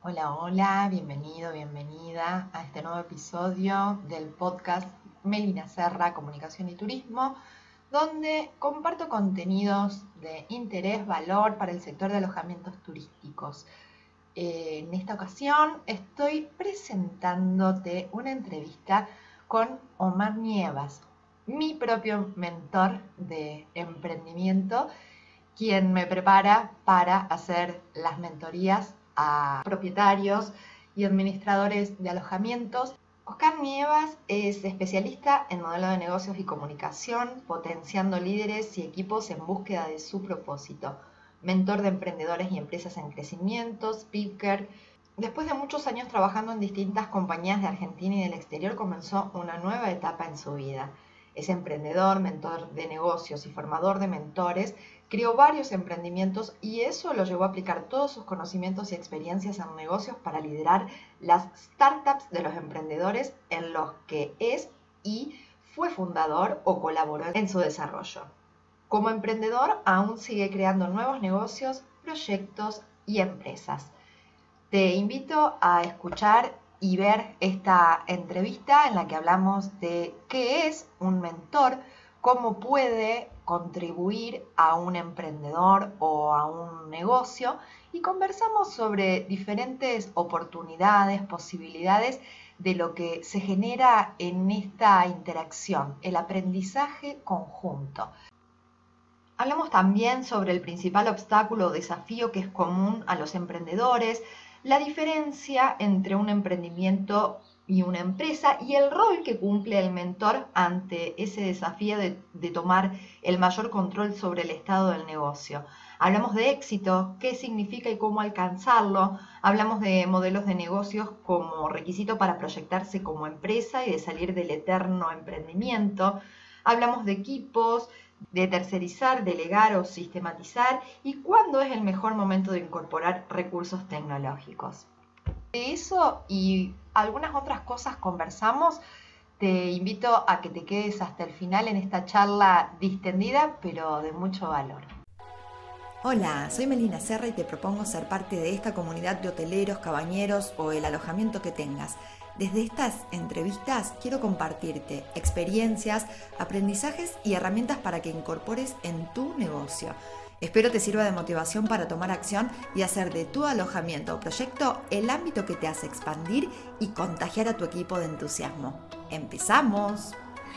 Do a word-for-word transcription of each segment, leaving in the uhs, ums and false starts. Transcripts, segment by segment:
Hola, hola, bienvenido, bienvenida a este nuevo episodio del podcast Melina Serra, Comunicación y Turismo, donde comparto contenidos de interés, valor para el sector de alojamientos turísticos. Eh, en esta ocasión estoy presentándote una entrevista con Omar Nievas, mi propio mentor de emprendimiento, quien me prepara para hacer las mentorías a propietarios y administradores de alojamientos. Oscar Nievas es especialista en modelo de negocios y comunicación, potenciando líderes y equipos en búsqueda de su propósito. Mentor de emprendedores y empresas en crecimiento, speaker. Después de muchos años trabajando en distintas compañías de Argentina y del exterior, comenzó una nueva etapa en su vida. Es emprendedor, mentor de negocios y formador de mentores. Creó varios emprendimientos y eso lo llevó a aplicar todos sus conocimientos y experiencias en negocios para liderar las startups de los emprendedores en los que es y fue fundador o colaboró en su desarrollo. Como emprendedor, aún sigue creando nuevos negocios, proyectos y empresas. Te invito a escuchar y ver esta entrevista en la que hablamos de qué es un mentor, cómo puede contribuir a un emprendedor o a un negocio, y conversamos sobre diferentes oportunidades, posibilidades de lo que se genera en esta interacción, el aprendizaje conjunto. Hablamos también sobre el principal obstáculo o desafío que es común a los emprendedores, la diferencia entre un emprendimiento y una empresa y el rol que cumple el mentor ante ese desafío de, de tomar el mayor control sobre el estado del negocio. Hablamos de éxito, qué significa y cómo alcanzarlo. Hablamos de modelos de negocios como requisito para proyectarse como empresa y de salir del eterno emprendimiento. Hablamos de equipos, de tercerizar, delegar o sistematizar y cuándo es el mejor momento de incorporar recursos tecnológicos. De eso y algunas otras cosas conversamos. Te invito a que te quedes hasta el final en esta charla distendida, pero de mucho valor. Hola, soy Melina Serra y te propongo ser parte de esta comunidad de hoteleros, cabañeros o el alojamiento que tengas. Desde estas entrevistas quiero compartirte experiencias, aprendizajes y herramientas para que incorpores en tu negocio. Espero te sirva de motivación para tomar acción y hacer de tu alojamiento o proyecto el ámbito que te hace expandir y contagiar a tu equipo de entusiasmo. ¡Empezamos!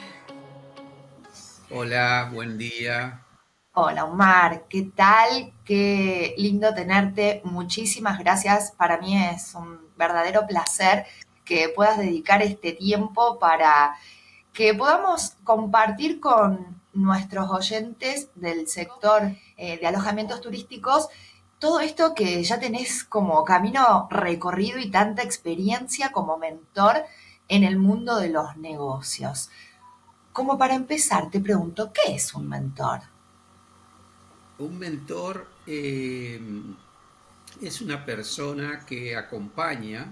Hola, buen día. Hola Omar, ¿qué tal? Qué lindo tenerte. Muchísimas gracias. Para mí es un verdadero placer que puedas dedicar este tiempo para que podamos compartir con nuestros oyentes del sector eh, de alojamientos turísticos todo esto que ya tenés como camino recorrido y tanta experiencia como mentor en el mundo de los negocios. Como para empezar, te pregunto, ¿qué es un mentor? Un mentor eh, es una persona que acompaña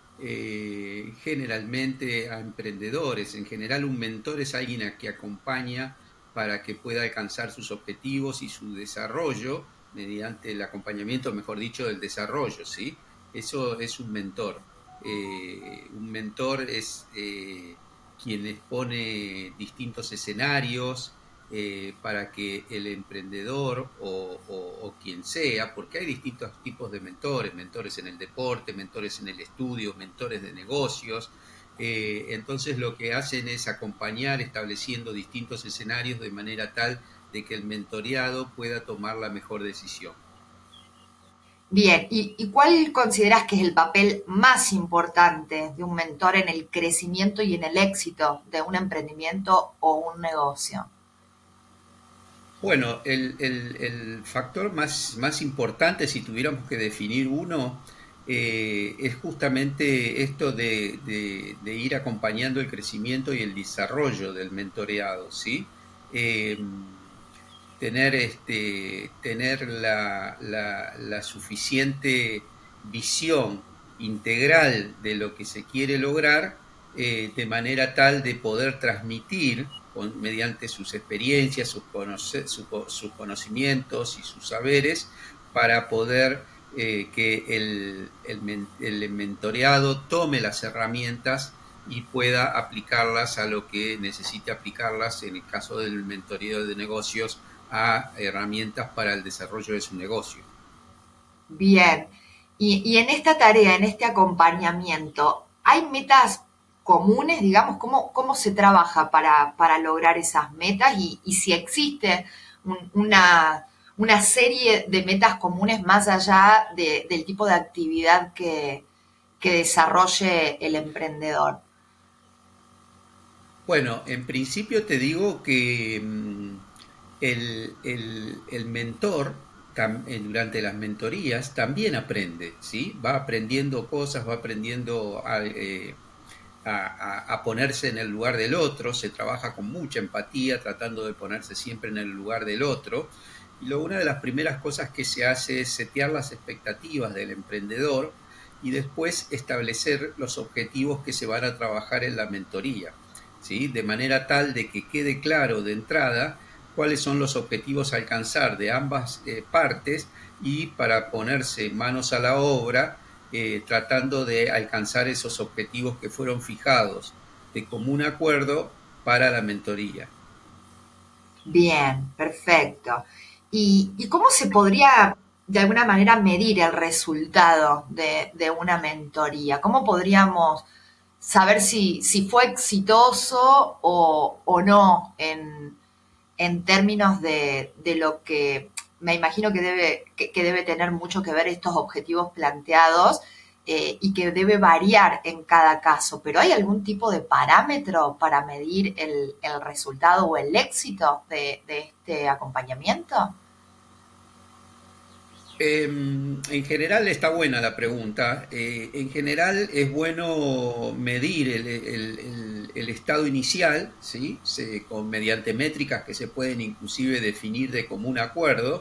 eh, generalmente a emprendedores. En general, un mentor es alguien a que acompaña para que pueda alcanzar sus objetivos y su desarrollo mediante el acompañamiento, mejor dicho, del desarrollo, ¿sí? Eso es un mentor. Eh, un mentor es eh, quien expone distintos escenarios, Eh, para que el emprendedor o, o, o quien sea, porque hay distintos tipos de mentores, mentores en el deporte, mentores en el estudio, mentores de negocios, eh, entonces lo que hacen es acompañar estableciendo distintos escenarios de manera tal de que el mentoreado pueda tomar la mejor decisión. Bien, ¿y, y cuál consideras que es el papel más importante de un mentor en el crecimiento y en el éxito de un emprendimiento o un negocio? Bueno, el, el, el factor más, más importante, si tuviéramos que definir uno, eh, es justamente esto de, de, de ir acompañando el crecimiento y el desarrollo del mentoreado, ¿sí? Eh, tener este, tener la, la, la suficiente visión integral de lo que se quiere lograr, eh, de manera tal de poder transmitir con, mediante sus experiencias, sus, conoce, su, sus conocimientos y sus saberes, para poder eh, que el, el, el mentoreado tome las herramientas y pueda aplicarlas a lo que necesite aplicarlas, en el caso del mentoreo de negocios, a herramientas para el desarrollo de su negocio. Bien, y, y en esta tarea, en este acompañamiento, ¿hay metas comunes, digamos? ¿Cómo, cómo se trabaja para, para lograr esas metas? Y, y si existe un, una, una serie de metas comunes más allá de, del tipo de actividad que, que desarrolle el emprendedor. Bueno, en principio te digo que mmm, el, el, el mentor tam, eh, durante las mentorías también aprende, ¿sí? Va aprendiendo cosas, va aprendiendo a, eh, a, a, a ponerse en el lugar del otro, se trabaja con mucha empatía, tratando de ponerse siempre en el lugar del otro. Y lo, una de las primeras cosas que se hace es setear las expectativas del emprendedor y después establecer los objetivos que se van a trabajar en la mentoría, ¿sí? De manera tal de que quede claro de entrada cuáles son los objetivos a alcanzar de ambas eh, partes y para ponerse manos a la obra eh, tratando de alcanzar esos objetivos que fueron fijados de común acuerdo para la mentoría. Bien, perfecto. ¿Y, y cómo se podría de alguna manera medir el resultado de, de una mentoría? ¿Cómo podríamos saber si, si fue exitoso o, o no en, en términos de, de lo que me imagino que debe, que, que debe tener mucho que ver estos objetivos planteados eh, y que debe variar en cada caso? ¿Pero hay algún tipo de parámetro para medir el, el resultado o el éxito de, de este acompañamiento? Eh, en general está buena la pregunta. Eh, en general es bueno medir el, el, el, el estado inicial, ¿sí? Se, con, mediante métricas que se pueden inclusive definir de común acuerdo.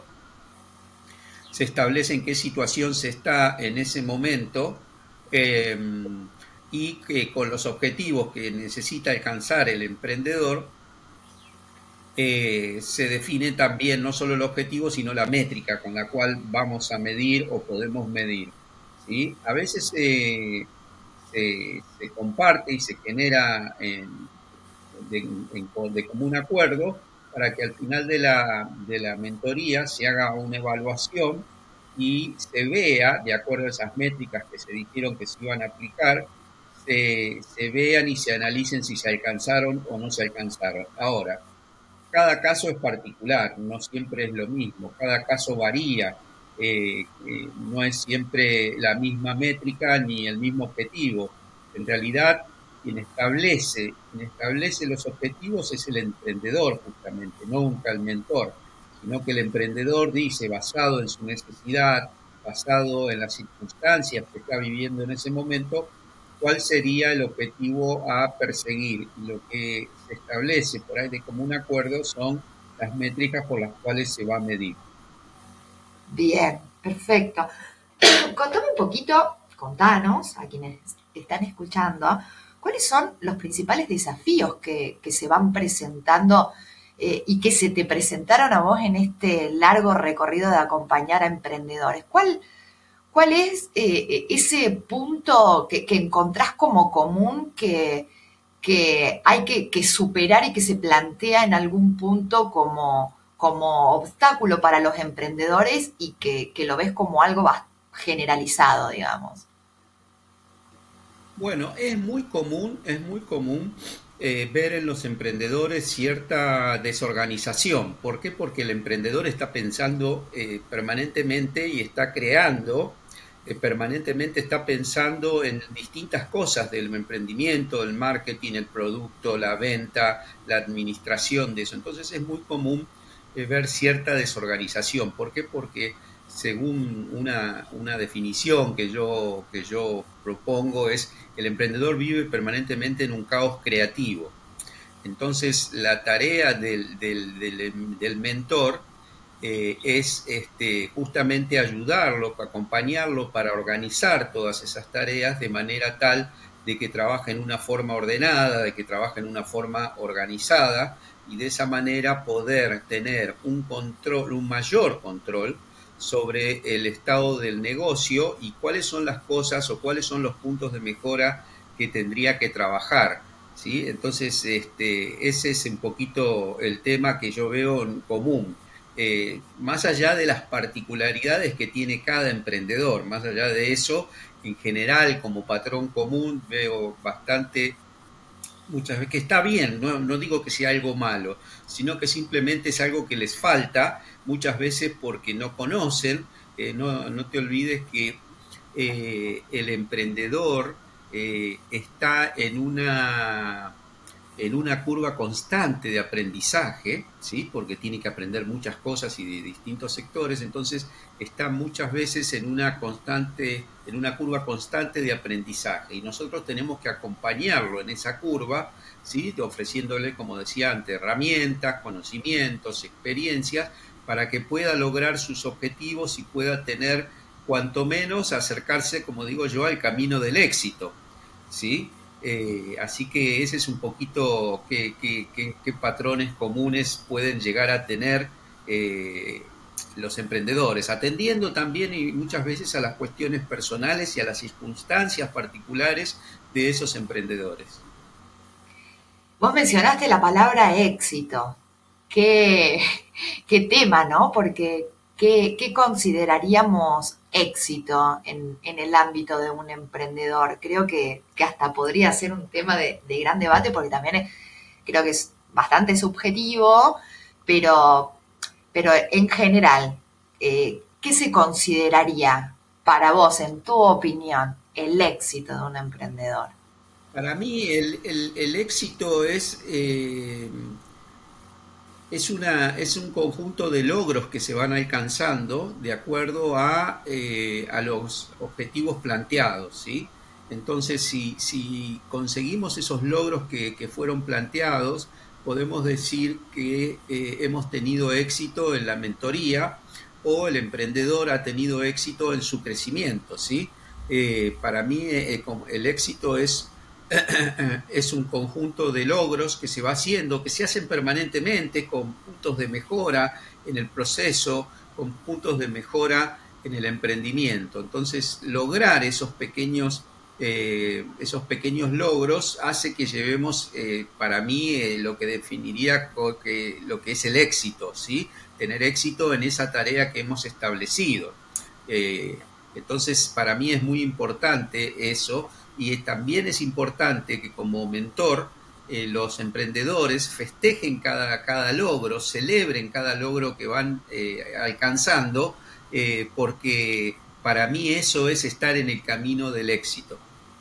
Se establece en qué situación se está en ese momento eh, y que con los objetivos que necesita alcanzar el emprendedor Eh, se define también no solo el objetivo, sino la métrica con la cual vamos a medir o podemos medir, ¿sí? A veces eh, se, se comparte y se genera en, de, en, de común acuerdo para que al final de la, de la mentoría se haga una evaluación y se vea, de acuerdo a esas métricas que se dijeron que se iban a aplicar, se, se vean y se analicen si se alcanzaron o no se alcanzaron. Ahora, cada caso es particular, no siempre es lo mismo, cada caso varía, eh, eh, no es siempre la misma métrica ni el mismo objetivo. En realidad, quien establece, quien establece los objetivos es el emprendedor justamente, no nunca el mentor, sino que el emprendedor dice, basado en su necesidad, basado en las circunstancias que está viviendo en ese momento, cuál sería el objetivo a perseguir. Y lo que se establece por ahí de común acuerdo son las métricas por las cuales se va a medir. Bien, perfecto. Contame un poquito, contanos a quienes están escuchando, ¿cuáles son los principales desafíos que, que se van presentando eh, y que se te presentaron a vos en este largo recorrido de acompañar a emprendedores? ¿Cuál ¿Cuál es eh, ese punto que, que encontrás como común que, que hay que, que superar y que se plantea en algún punto como, como obstáculo para los emprendedores y que, que lo ves como algo generalizado, digamos? Bueno, es muy común, es muy común eh, ver en los emprendedores cierta desorganización. ¿Por qué? Porque el emprendedor está pensando eh, permanentemente y está creando Eh, permanentemente está pensando en distintas cosas del emprendimiento, el marketing, el producto, la venta, la administración de eso. Entonces es muy común eh, ver cierta desorganización. ¿Por qué? Porque según una, una definición que yo, que yo propongo es el emprendedor vive permanentemente en un caos creativo. Entonces la tarea del, del, del, del mentor Eh, es este, justamente ayudarlo, acompañarlo para organizar todas esas tareas de manera tal de que trabaje en una forma ordenada, de que trabaje en una forma organizada y de esa manera poder tener un control, un mayor control sobre el estado del negocio y cuáles son las cosas o cuáles son los puntos de mejora que tendría que trabajar, ¿sí? Entonces, este, ese es un poquito el tema que yo veo en común. Eh, más allá de las particularidades que tiene cada emprendedor, más allá de eso, en general, como patrón común, veo bastante, muchas veces, que está bien, no, no digo que sea algo malo, sino que simplemente es algo que les falta, muchas veces porque no conocen. Eh, no, no te olvides que eh, el emprendedor eh, está en una, en una curva constante de aprendizaje, ¿sí? Porque tiene que aprender muchas cosas y de distintos sectores, entonces está muchas veces en una constante, en una curva constante de aprendizaje, y nosotros tenemos que acompañarlo en esa curva, ¿sí? Ofreciéndole, como decía antes, herramientas, conocimientos, experiencias, para que pueda lograr sus objetivos y pueda tener, cuanto menos, acercarse, como digo yo, al camino del éxito, ¿sí? Eh, así que ese es un poquito qué, qué, qué, qué patrones comunes pueden llegar a tener eh, los emprendedores, atendiendo también y muchas veces a las cuestiones personales y a las circunstancias particulares de esos emprendedores. Vos mencionaste la palabra éxito. Qué, qué tema, ¿no? Porque ¿qué, qué consideraríamos éxito en, en el ámbito de un emprendedor? Creo que, que hasta podría ser un tema de, de gran debate, porque también es, creo que es bastante subjetivo, pero, pero en general, eh, ¿qué se consideraría para vos, en tu opinión, el éxito de un emprendedor? Para mí el, el, el éxito es... Eh, Es, una, es un conjunto de logros que se van alcanzando de acuerdo a, eh, a los objetivos planteados, ¿sí? Entonces, si, si conseguimos esos logros que, que fueron planteados, podemos decir que eh, hemos tenido éxito en la mentoría o el emprendedor ha tenido éxito en su crecimiento, ¿sí? Eh, para mí eh, el éxito es es un conjunto de logros que se va haciendo, que se hacen permanentemente, con puntos de mejora en el proceso, con puntos de mejora en el emprendimiento. Entonces, lograr esos pequeños, eh, esos pequeños logros hace que llevemos, eh, para mí, eh, lo que definiría que, lo que es el éxito, ¿sí? Tener éxito en esa tarea que hemos establecido. Eh, entonces, para mí es muy importante eso. Y también es importante que como mentor eh, los emprendedores festejen cada, cada logro, celebren cada logro que van eh, alcanzando, eh, porque para mí eso es estar en el camino del éxito.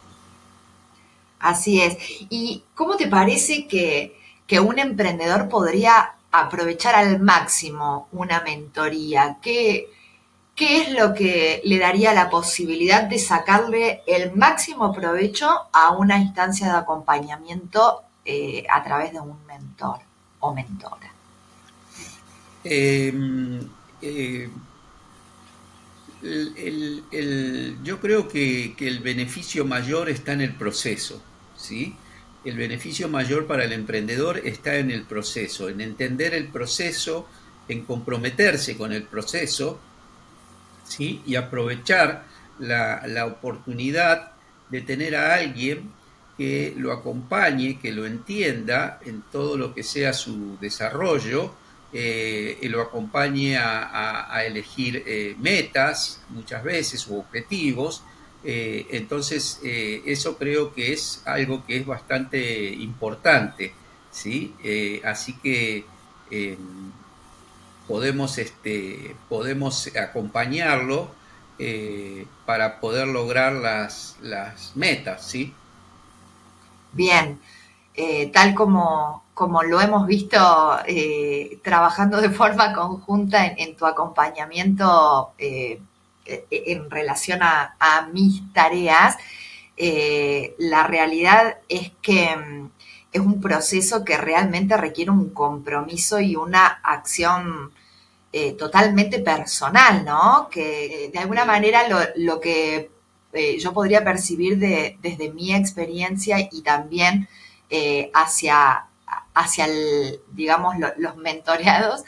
Así es. ¿Y cómo te parece que, que un emprendedor podría aprovechar al máximo una mentoría? ¿Qué, ¿Qué es lo que le daría la posibilidad de sacarle el máximo provecho a una instancia de acompañamiento eh, a través de un mentor o mentora? Eh, eh, el, el, el, yo creo que, que el beneficio mayor está en el proceso, ¿sí? El beneficio mayor para el emprendedor está en el proceso, en entender el proceso, en comprometerse con el proceso, ¿sí? Y aprovechar la, la oportunidad de tener a alguien que lo acompañe, que lo entienda en todo lo que sea su desarrollo, eh, y lo acompañe a, a, a elegir eh, metas, muchas veces, u objetivos. Eh, entonces, eh, eso creo que es algo que es bastante importante, ¿sí? Eh, así que... Eh, podemos, este, podemos acompañarlo eh, para poder lograr las, las metas, ¿sí? Bien, eh, tal como, como lo hemos visto eh, trabajando de forma conjunta en, en tu acompañamiento eh, en relación a, a mis tareas, eh, la realidad es que es un proceso que realmente requiere un compromiso y una acción eh, totalmente personal, ¿no? Que de alguna manera lo, lo que eh, yo podría percibir de, desde mi experiencia y también eh, hacia, hacia el, digamos, lo, los mentoreados,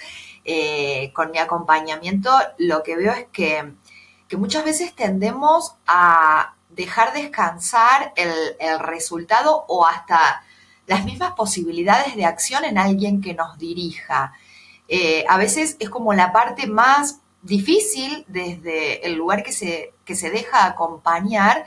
eh, con mi acompañamiento, lo que veo es que, que muchas veces tendemos a dejar descansar el, el resultado o hasta las mismas posibilidades de acción en alguien que nos dirija. Eh, a veces es como la parte más difícil desde el lugar que se, que se deja acompañar,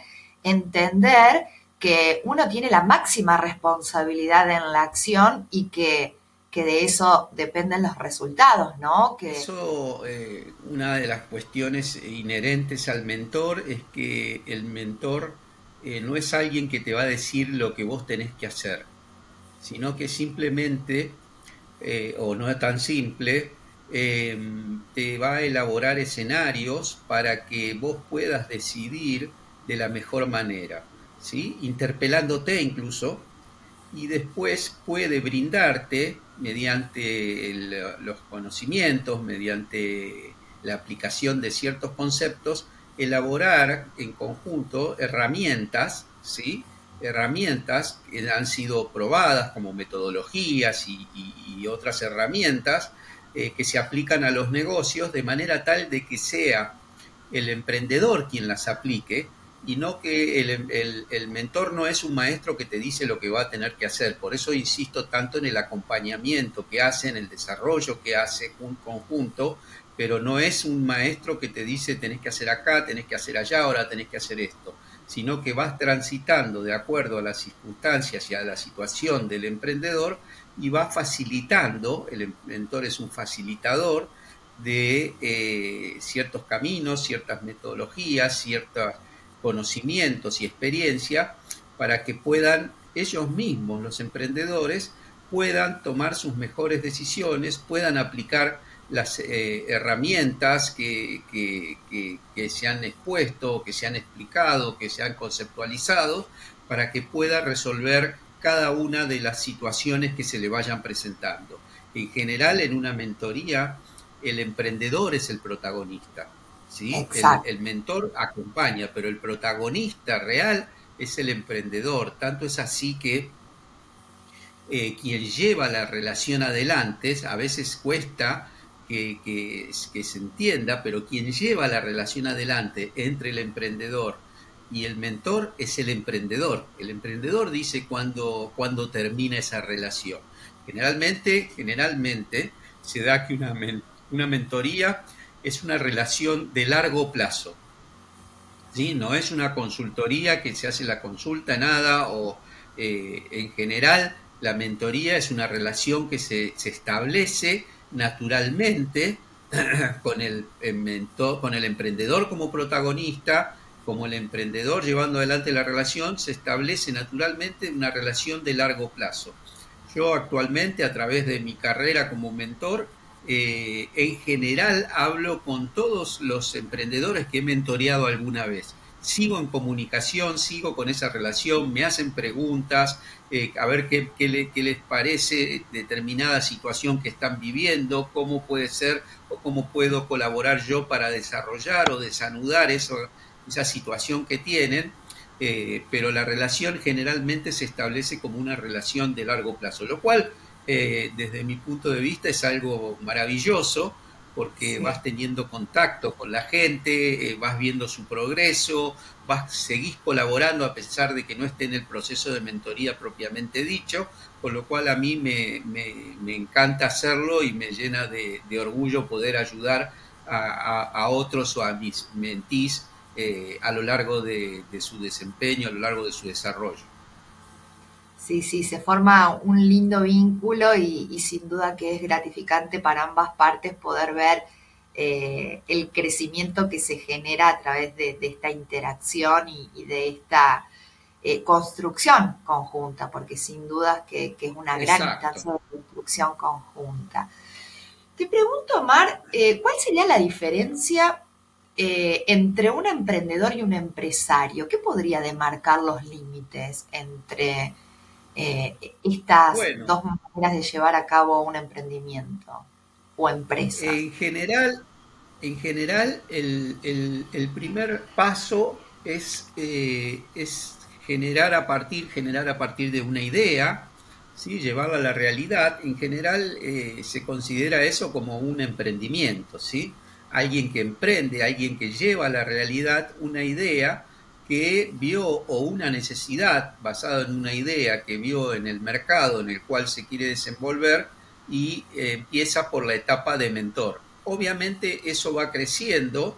entender que uno tiene la máxima responsabilidad en la acción y que, que de eso dependen los resultados, ¿no? Que... Eso, eh, una de las cuestiones inherentes al mentor es que el mentor eh, no es alguien que te va a decir lo que vos tenés que hacer, sino que simplemente, eh, o no es tan simple, eh, te va a elaborar escenarios para que vos puedas decidir de la mejor manera, ¿sí? Interpelándote incluso, y después puede brindarte, mediante el, los conocimientos, mediante la aplicación de ciertos conceptos, elaborar en conjunto herramientas, ¿sí? herramientas que han sido probadas como metodologías y, y, y otras herramientas eh, que se aplican a los negocios de manera tal de que sea el emprendedor quien las aplique y no que el, el, el mentor no es un maestro que te dice lo que va a tener que hacer. Por eso insisto tanto en el acompañamiento que hace, en el desarrollo que hace un conjunto, pero no es un maestro que te dice tenés que hacer acá, tenés que hacer allá, ahora tenés que hacer esto, sino que vas transitando de acuerdo a las circunstancias y a la situación del emprendedor y va facilitando, el mentor es un facilitador de eh, ciertos caminos, ciertas metodologías, ciertos conocimientos y experiencia para que puedan ellos mismos, los emprendedores, puedan tomar sus mejores decisiones, puedan aplicar las eh, herramientas que, que, que, que se han expuesto, que se han explicado, que se han conceptualizado, para que pueda resolver cada una de las situaciones que se le vayan presentando. En general, en una mentoría, el emprendedor es el protagonista, ¿sí? El, el mentor acompaña, pero el protagonista real es el emprendedor. Tanto es así que eh, quien lleva la relación adelante, a veces cuesta que, que, que se entienda, pero quien lleva la relación adelante entre el emprendedor y el mentor es el emprendedor. El emprendedor dice cuándo, cuándo termina esa relación. Generalmente, generalmente se da que una, una mentoría es una relación de largo plazo, ¿sí? No es una consultoría que se hace la consulta, nada, o eh, en general la mentoría es una relación que se, se establece naturalmente con el, el mentor, con el emprendedor como protagonista, como el emprendedor llevando adelante la relación, se establece naturalmente una relación de largo plazo. Yo actualmente, a través de mi carrera como mentor, eh, en general hablo con todos los emprendedores que he mentoreado alguna vez. Sigo en comunicación, sigo con esa relación, me hacen preguntas, eh, a ver qué, qué, le, qué les parece determinada situación que están viviendo, cómo puede ser o cómo puedo colaborar yo para desarrollar o desanudar eso, esa situación que tienen, eh, pero la relación generalmente se establece como una relación de largo plazo, lo cual eh, desde mi punto de vista es algo maravilloso, porque sí, vas teniendo contacto con la gente, eh, vas viendo su progreso, vas, seguís colaborando a pesar de que no esté en el proceso de mentoría propiamente dicho, con lo cual a mí me, me, me encanta hacerlo y me llena de, de orgullo poder ayudar a, a, a otros o a mis mentees eh, a lo largo de, de su desempeño, a lo largo de su desarrollo. Sí, sí, se forma un lindo vínculo y, y sin duda que es gratificante para ambas partes poder ver eh, el crecimiento que se genera a través de, de esta interacción y, y de esta eh, construcción conjunta, porque sin duda que, que es una gran Exacto. instancia de construcción conjunta. Te pregunto, Mar, eh, ¿cuál sería la diferencia eh, entre un emprendedor y un empresario? ¿Qué podría demarcar los límites entre Eh, estas bueno, dos maneras de llevar a cabo un emprendimiento o empresa? En general, en general el, el, el primer paso es, eh, es generar, a partir, generar a partir de una idea, ¿sí? Llevarla a la realidad, en general eh, se considera eso como un emprendimiento, ¿sí? Alguien que emprende, alguien que lleva a la realidad una idea que vio o una necesidad basada en una idea que vio en el mercado en el cual se quiere desenvolver y eh, empieza por la etapa de mentor. Obviamente eso va creciendo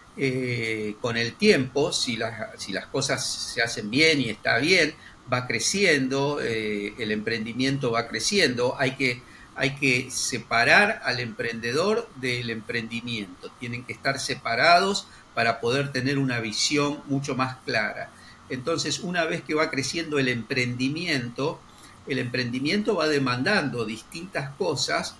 eh, con el tiempo, si las, si las cosas se hacen bien y está bien, va creciendo, eh, el emprendimiento va creciendo, hay que, hay que separar al emprendedor del emprendimiento, tienen que estar separados para poder tener una visión mucho más clara. Entonces, una vez que va creciendo el emprendimiento, el emprendimiento va demandando distintas cosas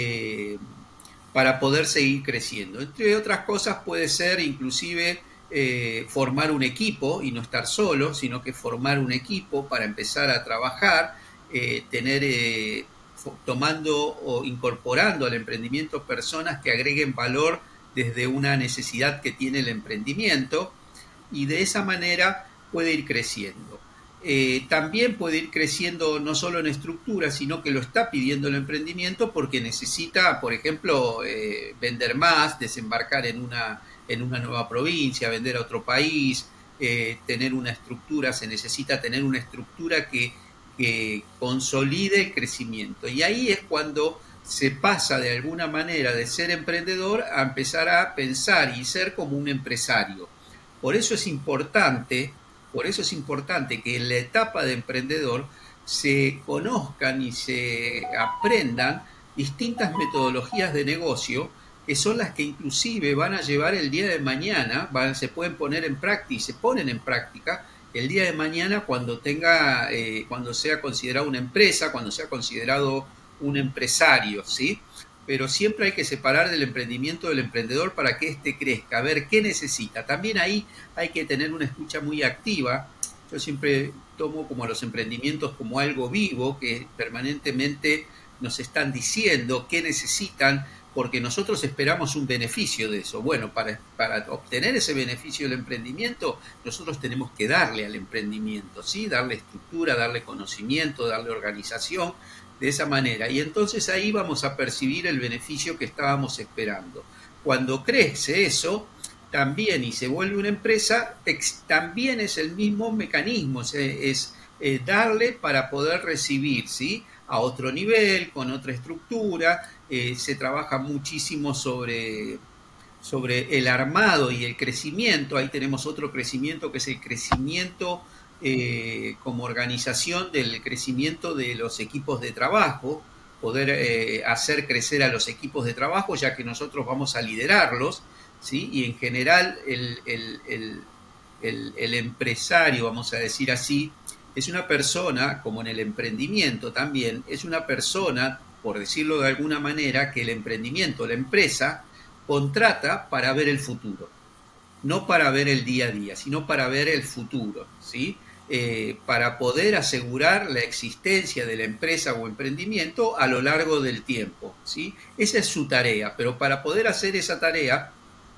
eh, para poder seguir creciendo. Entre otras cosas puede ser inclusive eh, formar un equipo y no estar solo, sino que formar un equipo para empezar a trabajar, eh, tener, eh, tomando o incorporando al emprendimiento personas que agreguen valor desde una necesidad que tiene el emprendimiento, y de esa manera puede ir creciendo. Eh, también puede ir creciendo no solo en estructura, sino que lo está pidiendo el emprendimiento porque necesita, por ejemplo, eh, vender más, desembarcar en una, en una nueva provincia, vender a otro país, eh, tener una estructura, se necesita tener una estructura que, que consolide el crecimiento. Y ahí es cuando se pasa de alguna manera de ser emprendedor a empezar a pensar y ser como un empresario. Por eso es importante, por eso es importante que en la etapa de emprendedor se conozcan y se aprendan distintas metodologías de negocio que son las que inclusive van a llevar el día de mañana, van, se pueden poner en práctica y se ponen en práctica el día de mañana cuando tenga, eh, cuando sea considerado una empresa, cuando sea considerado un empresario, ¿sí? Pero siempre hay que separar del emprendimiento del emprendedor para que éste crezca, a ver qué necesita. También ahí hay que tener una escucha muy activa. Yo siempre tomo como los emprendimientos como algo vivo, que permanentemente nos están diciendo qué necesitan, porque nosotros esperamos un beneficio de eso. Bueno, para, para obtener ese beneficio del emprendimiento, nosotros tenemos que darle al emprendimiento, ¿sí? Darle estructura, darle conocimiento, darle organización, de esa manera. Y entonces ahí vamos a percibir el beneficio que estábamos esperando. Cuando crece eso, también y se vuelve una empresa, también es el mismo mecanismo, es, es eh, darle para poder recibir, ¿sí? A otro nivel, con otra estructura, eh, se trabaja muchísimo sobre, sobre el armado y el crecimiento. Ahí tenemos otro crecimiento que es el crecimiento eh, como organización del crecimiento de los equipos de trabajo, poder eh, hacer crecer a los equipos de trabajo, ya que nosotros vamos a liderarlos, ¿sí? Y en general el, el, el, el, el empresario, vamos a decir así, es una persona, como en el emprendimiento también, es una persona, por decirlo de alguna manera, que el emprendimiento, la empresa, contrata para ver el futuro. No para ver el día a día, sino para ver el futuro, ¿sí? Eh, para poder asegurar la existencia de la empresa o emprendimiento a lo largo del tiempo, ¿sí? Esa es su tarea, pero para poder hacer esa tarea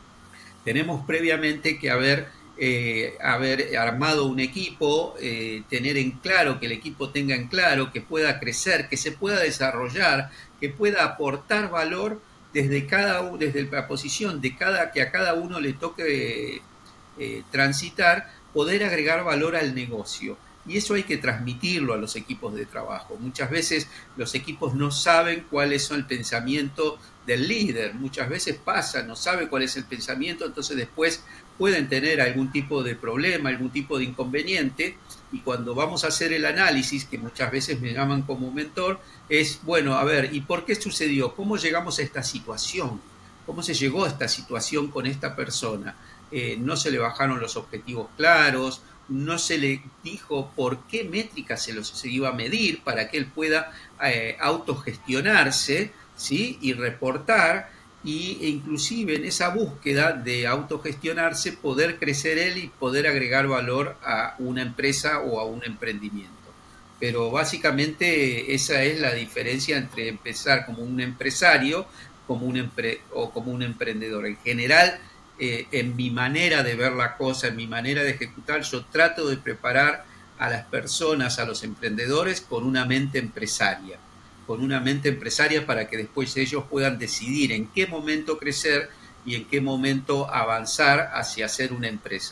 tenemos previamente que haber, eh, haber armado un equipo, eh, tener en claro, que el equipo tenga en claro, que pueda crecer, que se pueda desarrollar, que pueda aportar valor desde, cada, desde la posición de cada, que a cada uno le toque eh, transitar, poder agregar valor al negocio. Y eso hay que transmitirlo a los equipos de trabajo. Muchas veces los equipos no saben cuál es el pensamiento del líder. Muchas veces pasa, no sabe cuál es el pensamiento, entonces después pueden tener algún tipo de problema, algún tipo de inconveniente. Y cuando vamos a hacer el análisis, que muchas veces me llaman como mentor, es, bueno, a ver, ¿y por qué sucedió? ¿Cómo llegamos a esta situación? ¿Cómo se llegó a esta situación con esta persona? Eh, no se le bajaron los objetivos claros, no se le dijo por qué métrica se, los, se iba a medir para que él pueda eh, autogestionarse, ¿sí? Y reportar, y, e inclusive en esa búsqueda de autogestionarse poder crecer él y poder agregar valor a una empresa o a un emprendimiento. Pero básicamente esa es la diferencia entre empezar como un empresario como un empre o como un emprendedor. En general, Eh, en mi manera de ver la cosa, en mi manera de ejecutar, yo trato de preparar a las personas, a los emprendedores, con una mente empresaria, con una mente empresaria para que después ellos puedan decidir en qué momento crecer y en qué momento avanzar hacia ser una empresa.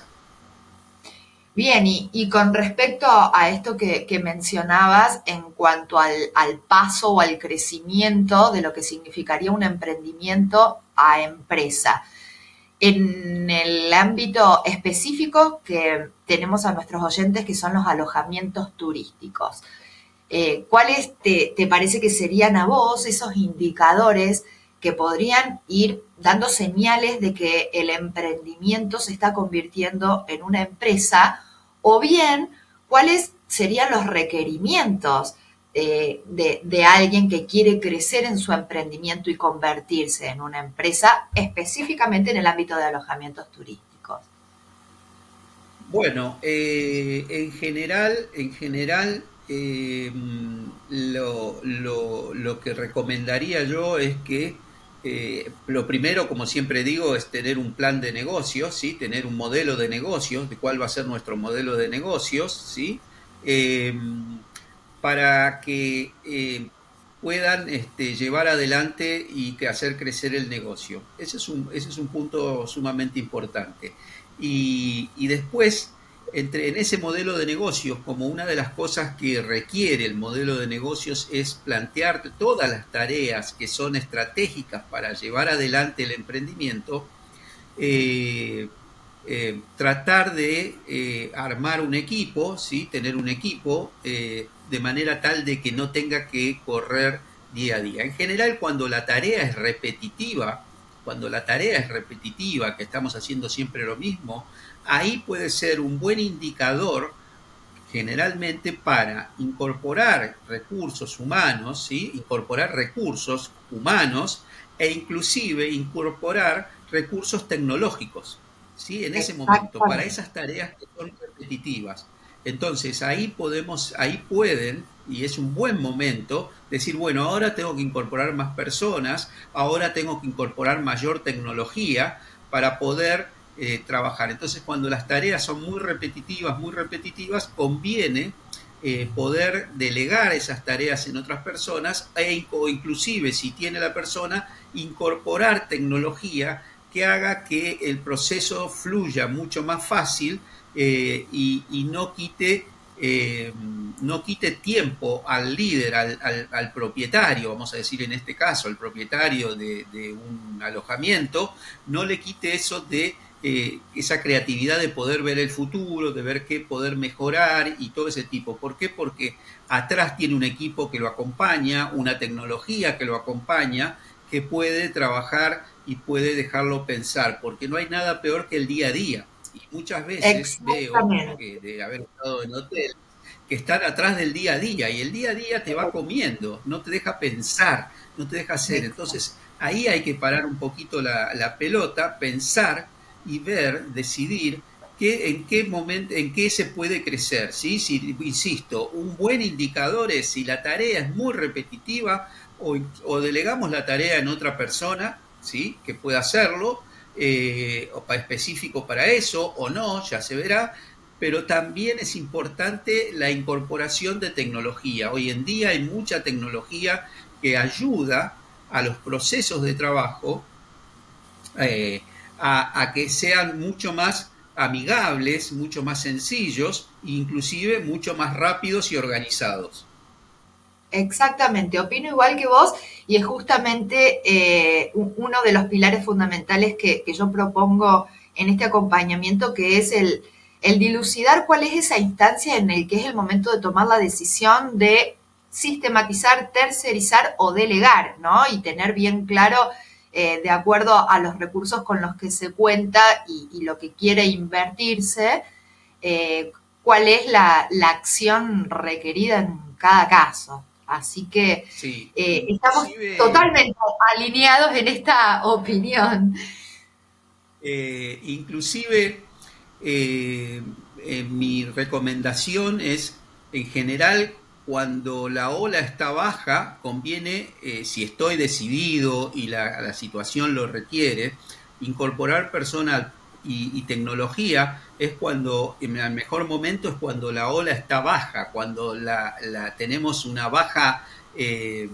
Bien, y, y con respecto a esto que, que mencionabas en cuanto al, al paso o al crecimiento de lo que significaría un emprendimiento a empresa, en el ámbito específico que tenemos a nuestros oyentes, que son los alojamientos turísticos, eh, ¿cuáles te, te parece que serían a vos esos indicadores que podrían ir dando señales de que el emprendimiento se está convirtiendo en una empresa? O bien, ¿cuáles serían los requerimientos de, de, de alguien que quiere crecer en su emprendimiento y convertirse en una empresa, específicamente en el ámbito de alojamientos turísticos? Bueno, eh, en general, en general eh, lo, lo, lo que recomendaría yo es que Eh, lo primero, como siempre digo, es tener un plan de negocios, ¿sí? Tener un modelo de negocios, de cuál va a ser nuestro modelo de negocios, ¿sí? Eh, para que eh, puedan este, llevar adelante y que hacer crecer el negocio. Ese es un, ese es un punto sumamente importante. Y, y después, entre, en ese modelo de negocios, como una de las cosas que requiere el modelo de negocios es plantear todas las tareas que son estratégicas para llevar adelante el emprendimiento, eh, eh, tratar de eh, armar un equipo, ¿sí? Tener un equipo eh, de manera tal de que no tenga que correr día a día. En general, cuando la tarea es repetitiva, cuando la tarea es repetitiva, que estamos haciendo siempre lo mismo, ahí puede ser un buen indicador generalmente para incorporar recursos humanos, ¿sí? Incorporar recursos humanos e inclusive incorporar recursos tecnológicos, ¿sí? En ese momento, para esas tareas que son repetitivas. Entonces ahí podemos, ahí pueden, y es un buen momento, decir, bueno, ahora tengo que incorporar más personas, ahora tengo que incorporar mayor tecnología para poder eh, trabajar. Entonces, cuando las tareas son muy repetitivas, muy repetitivas, conviene eh, poder delegar esas tareas en otras personas e, o inclusive, si tiene la persona, incorporar tecnología que haga que el proceso fluya mucho más fácil eh, y, y no quite eh, no quite tiempo al líder, al, al, al propietario, vamos a decir en este caso, al propietario de, de un alojamiento, no le quite eso de eh, esa creatividad de poder ver el futuro, de ver qué poder mejorar y todo ese tipo. ¿Por qué? Porque atrás tiene un equipo que lo acompaña, una tecnología que lo acompaña, que puede trabajar y puede dejarlo pensar, porque no hay nada peor que el día a día. Y muchas veces veo, que de haber estado en hotel, que están atrás del día a día, y el día a día te va comiendo, no te deja pensar, no te deja hacer. Entonces, ahí hay que parar un poquito la, la pelota, pensar y ver, decidir qué, en qué momento, en qué se puede crecer, ¿sí? Si, insisto, un buen indicador es si la tarea es muy repetitiva o, o delegamos la tarea en otra persona, ¿sí? Que pueda hacerlo, eh, o para específico para eso o no, ya se verá. Pero también es importante la incorporación de tecnología. Hoy en día hay mucha tecnología que ayuda a los procesos de trabajo eh, a, a que sean mucho más amigables, mucho más sencillos, inclusive mucho más rápidos y organizados. Exactamente, opino igual que vos, y es justamente eh, uno de los pilares fundamentales que, que yo propongo en este acompañamiento, que es el, el dilucidar cuál es esa instancia en el que es el momento de tomar la decisión de sistematizar, tercerizar o delegar, ¿no? Y tener bien claro, eh, de acuerdo a los recursos con los que se cuenta y, y lo que quiere invertirse, eh, cuál es la, la acción requerida en cada caso. Así que sí, eh, estamos totalmente alineados en esta opinión. Eh, inclusive, eh, eh, mi recomendación es, en general, cuando la ola está baja, conviene, eh, si estoy decidido y la, la situación lo requiere, incorporar personal, y, y tecnología es cuando, en el mejor momento es cuando la ola está baja, cuando la, la tenemos una baja, eh,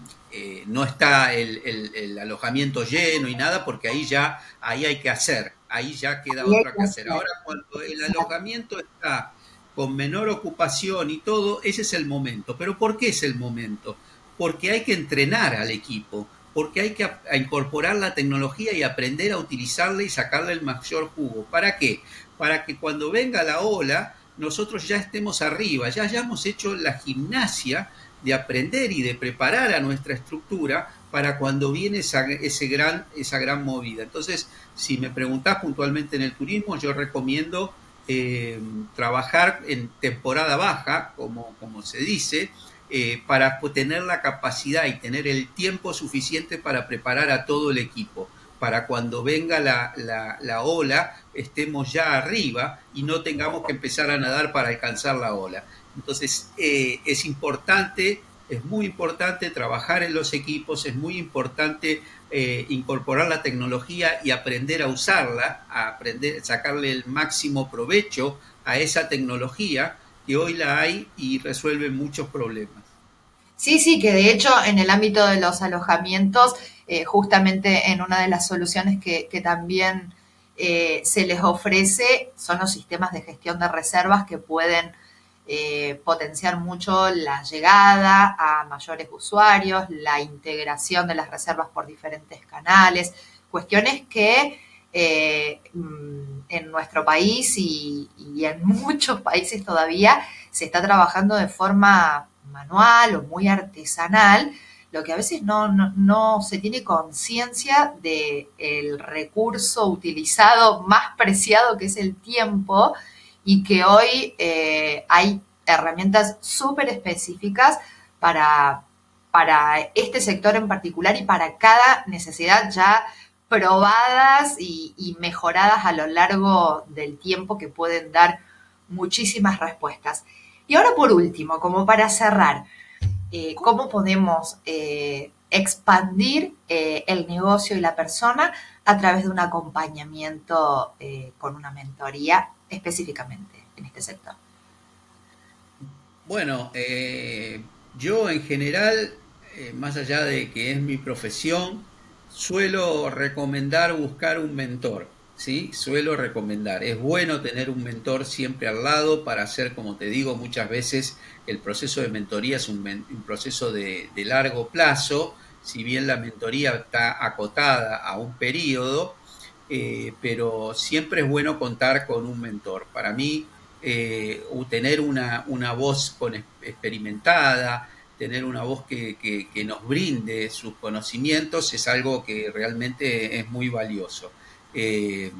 eh, no está el, el, el alojamiento lleno y nada, porque ahí ya ahí hay que hacer, ahí ya queda otra que hacer. Ahora, cuando el alojamiento está con menor ocupación y todo, ese es el momento. ¿Pero por qué es el momento? Porque hay que entrenar al equipo, porque hay que a, a incorporar la tecnología y aprender a utilizarla y sacarle el mayor jugo. ¿Para qué? Para que cuando venga la ola, nosotros ya estemos arriba, ya hayamos hecho la gimnasia de aprender y de preparar a nuestra estructura para cuando viene esa, ese gran, esa gran movida. Entonces, si me preguntás puntualmente en el turismo, yo recomiendo eh, trabajar en temporada baja, como, como se dice, eh, para tener la capacidad y tener el tiempo suficiente para preparar a todo el equipo, para cuando venga la, la, la ola estemos ya arriba y no tengamos que empezar a nadar para alcanzar la ola. Entonces, eh, es importante, es muy importante trabajar en los equipos, es muy importante eh, incorporar la tecnología y aprender a usarla, a aprender, sacarle el máximo provecho a esa tecnología que hoy la hay y resuelve muchos problemas. Sí, sí, que de hecho en el ámbito de los alojamientos, eh, justamente en una de las soluciones que, que también eh, se les ofrece son los sistemas de gestión de reservas que pueden Eh, potenciar mucho la llegada a mayores usuarios, la integración de las reservas por diferentes canales, cuestiones que eh, en nuestro país y, y en muchos países todavía se está trabajando de forma manual o muy artesanal, lo que a veces no, no, no se tiene conciencia del recurso utilizado más preciado, que es el tiempo, y que hoy eh, hay herramientas súper específicas para, para este sector en particular y para cada necesidad ya probadas y, y mejoradas a lo largo del tiempo, que pueden dar muchísimas respuestas. Y ahora, por último, como para cerrar, eh, ¿cómo podemos eh, expandir eh, el negocio y la persona a través de un acompañamiento eh, con una mentoría específicamente en este sector? Bueno, eh, yo en general, eh, más allá de que es mi profesión, suelo recomendar buscar un mentor, ¿sí? Suelo recomendar. Es bueno tener un mentor siempre al lado para hacer, como te digo, muchas veces el proceso de mentoría es un, un proceso de, de largo plazo, si bien la mentoría está acotada a un periodo, Eh, pero siempre es bueno contar con un mentor. Para mí, eh, tener una, una voz con, experimentada, tener una voz que, que, que nos brinde sus conocimientos es algo que realmente es muy valioso. Eh,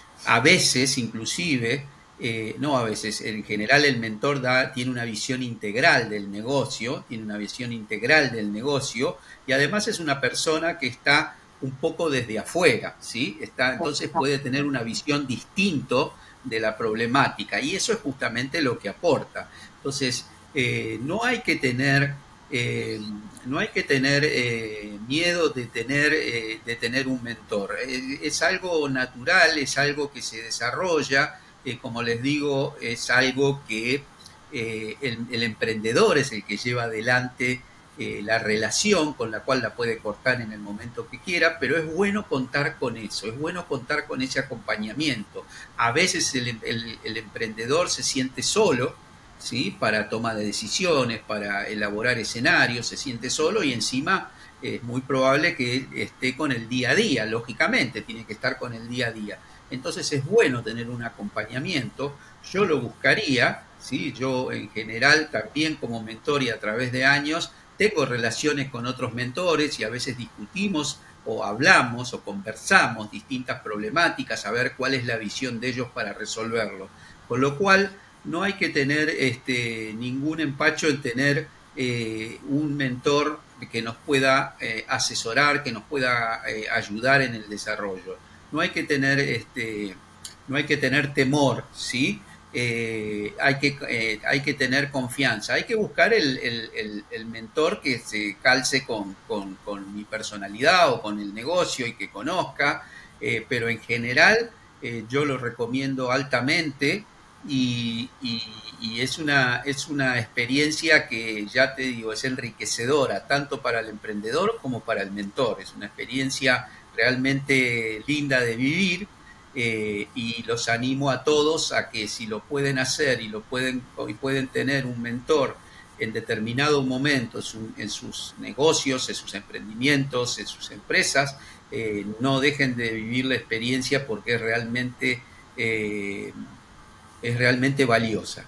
a veces, inclusive, eh, no a veces, en general el mentor da, tiene una visión integral del negocio, tiene una visión integral del negocio y además es una persona que está un poco desde afuera, ¿sí? Está, entonces puede tener una visión distinta de la problemática y eso es justamente lo que aporta. Entonces, eh, no hay que tener, eh, no hay que tener eh, miedo de tener, eh, de tener un mentor. Eh, es algo natural, es algo que se desarrolla, eh, como les digo, es algo que eh, el, el emprendedor es el que lleva adelante Eh, la relación con la cual la puede cortar en el momento que quiera, pero es bueno contar con eso, es bueno contar con ese acompañamiento. A veces el, el, el emprendedor se siente solo, ¿sí? Para toma de decisiones, para elaborar escenarios, se siente solo y encima es muy probable que esté con el día a día, lógicamente, tiene que estar con el día a día. Entonces es bueno tener un acompañamiento, yo lo buscaría, ¿sí? Yo en general también como mentor y a través de años tengo relaciones con otros mentores y a veces discutimos o hablamos o conversamos distintas problemáticas, a ver cuál es la visión de ellos para resolverlo. Con lo cual, no hay que tener este, ningún empacho en tener eh, un mentor que nos pueda eh, asesorar, que nos pueda eh, ayudar en el desarrollo. No hay que tener, este, no hay que tener temor, ¿sí? Eh, hay, que, eh, hay que tener confianza, hay que buscar el, el, el, el mentor que se calce con, con, con mi personalidad o con el negocio y que conozca, eh, pero en general eh, yo lo recomiendo altamente y, y, y es, una, es una experiencia que, ya te digo, es enriquecedora, tanto para el emprendedor como para el mentor. Es una experiencia realmente linda de vivir. Eh, y los animo a todos a que, si lo pueden hacer y lo pueden, y pueden tener un mentor en determinado momento en sus negocios, en sus emprendimientos, en sus empresas, eh, no dejen de vivir la experiencia, porque es realmente, eh, es realmente valiosa.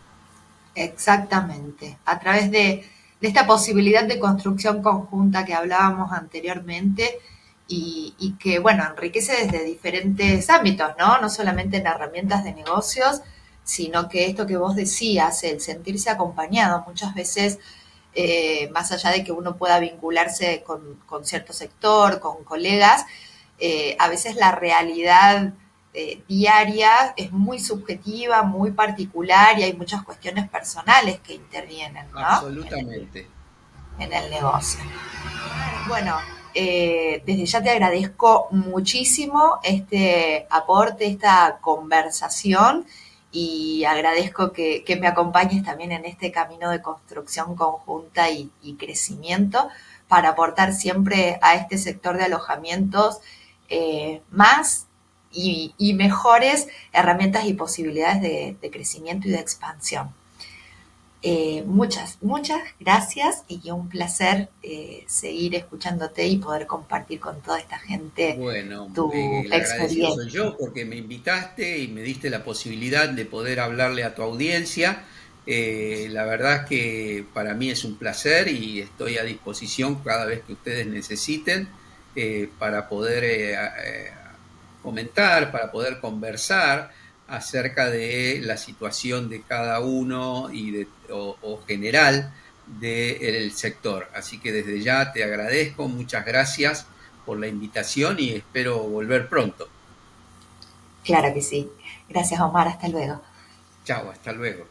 Exactamente. A través de, de esta posibilidad de construcción conjunta que hablábamos anteriormente, Y, y que, bueno, enriquece desde diferentes ámbitos, ¿no? No solamente en herramientas de negocios, sino que esto que vos decías, el sentirse acompañado, muchas veces, eh, más allá de que uno pueda vincularse con, con cierto sector, con colegas, eh, a veces la realidad eh, diaria es muy subjetiva, muy particular, y hay muchas cuestiones personales que intervienen, ¿no? Absolutamente. En el, en el negocio. Bueno, Eh, desde ya te agradezco muchísimo este aporte, esta conversación, y agradezco que, que me acompañes también en este camino de construcción conjunta y, y crecimiento, para aportar siempre a este sector de alojamientos eh, más y, y mejores herramientas y posibilidades de, de crecimiento y de expansión. Eh, muchas, muchas gracias, y un placer eh, seguir escuchándote y poder compartir con toda esta gente bueno, tu eh, el agradecido experiencia. soy yo, porque me invitaste y me diste la posibilidad de poder hablarle a tu audiencia. Eh, la verdad es que para mí es un placer, y estoy a disposición cada vez que ustedes necesiten, eh, para poder eh, eh, comentar, para poder conversar acerca de la situación de cada uno y de, o, o general del sector. Así que desde ya te agradezco, muchas gracias por la invitación, y espero volver pronto. Claro que sí. Gracias, Omar. Hasta luego. Chao, hasta luego.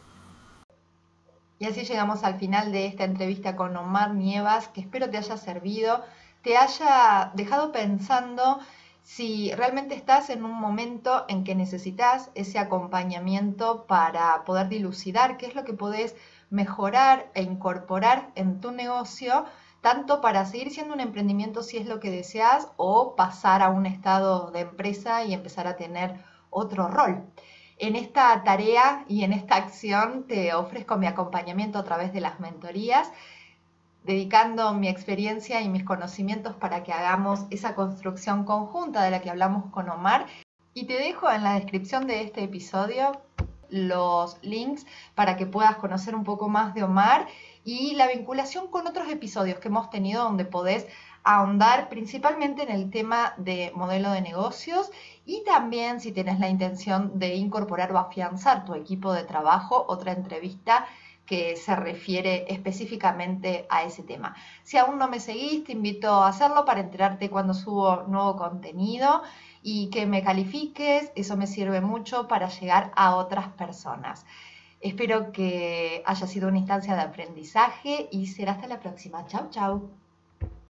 Y así llegamos al final de esta entrevista con Omar Nievas, que espero te haya servido, te haya dejado pensando si realmente estás en un momento en que necesitas ese acompañamiento para poder dilucidar qué es lo que podés mejorar e incorporar en tu negocio, tanto para seguir siendo un emprendimiento si es lo que deseas, o pasar a un estado de empresa y empezar a tener otro rol. En esta tarea y en esta acción te ofrezco mi acompañamiento a través de las mentorías, dedicando mi experiencia y mis conocimientos para que hagamos esa construcción conjunta de la que hablamos con Omar. Y te dejo en la descripción de este episodio los links para que puedas conocer un poco más de Omar, y la vinculación con otros episodios que hemos tenido, donde podés ahondar principalmente en el tema de modelo de negocios, y también, si tienes la intención de incorporar o afianzar tu equipo de trabajo, otra entrevista que se refiere específicamente a ese tema. Si aún no me seguís, te invito a hacerlo para enterarte cuando subo nuevo contenido, y que me califiques, eso me sirve mucho para llegar a otras personas. Espero que haya sido una instancia de aprendizaje, y será hasta la próxima. Chau, chau.